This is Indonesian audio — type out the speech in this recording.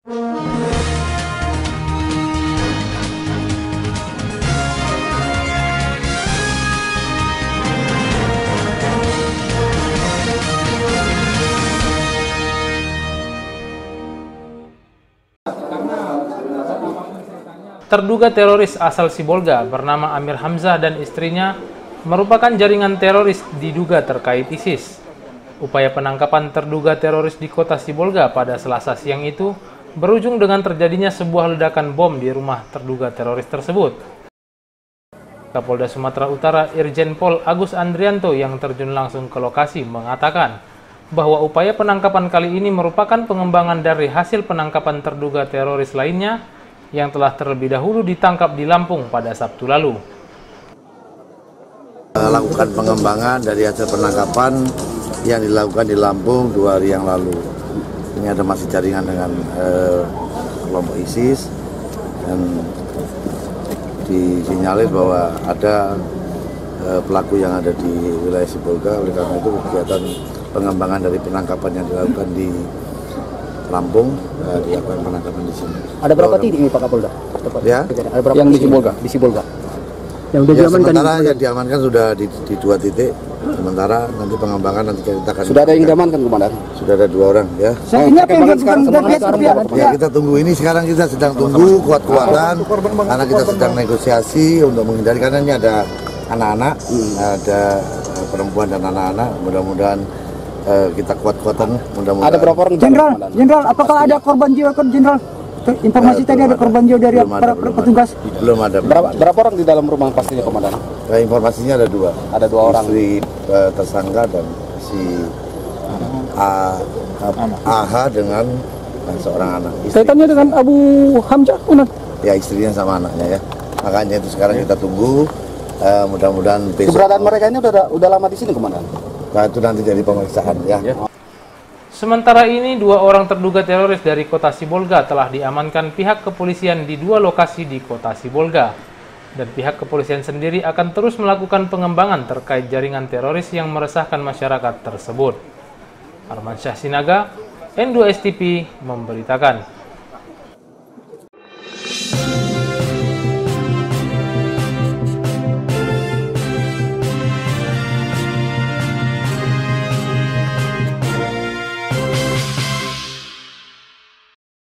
Terduga teroris asal Sibolga bernama Amir Hamzah dan istrinya merupakan jaringan teroris diduga terkait ISIS. Upaya penangkapan terduga teroris di kota Sibolga pada Selasa siang itu berujung dengan terjadinya sebuah ledakan bom di rumah terduga teroris tersebut. Kapolda Sumatera Utara Irjen Pol Agus Andrianto yang terjun langsung ke lokasi mengatakan bahwa upaya penangkapan kali ini merupakan pengembangan dari hasil penangkapan terduga teroris lainnya yang telah terlebih dahulu ditangkap di Lampung pada Sabtu lalu. Lakukan pengembangan dari hasil penangkapan yang dilakukan di Lampung 2 hari yang lalu. Ini ada masih jaringan dengan kelompok ISIS dan disinyalir bahwa ada pelaku yang ada di wilayah Sibolga. Oleh karena itu kegiatan pengembangan dari penangkapan yang dilakukan di Lampung dilakukan penangkapan di sini. Ada berapa titik ini Pak Kapolda? Ya. Ada berapa yang di Sibolga? Di Sibolga. Yang ya, sementara yang diamankan sudah di 2 titik. Sementara nanti pengembangan nanti kita akan. Sudah ada yang diamankan, Komandan? Sudah ada 2 orang ya. Ini apa yang sekarang ya kita tunggu ini. Sekarang kita sedang tunggu kuat-kuatan karena kita sedang negosiasi untuk menghindari, karena ini ada anak-anak, ada perempuan dan anak-anak. Mudah-mudahan kita kuat-kuatan. Mudah-mudahan. Ada berapa orang? Jenderal, apakah ada korban jiwa, Jenderal? Informasi tadi ada korban jiwa dari para petugas? Belum ada. Berapa orang di dalam rumah pastinya, Komandan? Informasinya ada 2. Ada 2 orang. Istri tersangka dan si AH dengan seorang anak. Kaitannya dengan Abu Hamzah, Komandan? Ya, istrinya sama anaknya ya. Makanya itu sekarang kita tunggu. Mudah-mudahan besok. Keberadaan mereka ini udah lama di sini, Komandan? Nah, itu nanti dari pemeriksaan ya. Sementara ini 2 orang terduga teroris dari kota Sibolga telah diamankan pihak kepolisian di 2 lokasi di kota Sibolga. Dan pihak kepolisian sendiri akan terus melakukan pengembangan terkait jaringan teroris yang meresahkan masyarakat tersebut. Arman Syah Sinaga, N2 STP memberitakan.